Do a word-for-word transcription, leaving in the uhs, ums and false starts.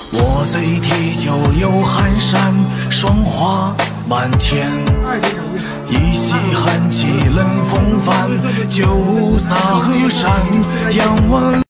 我醉提酒游寒山，霜花满天。一夕寒气冷风帆，酒洒河山，仰望。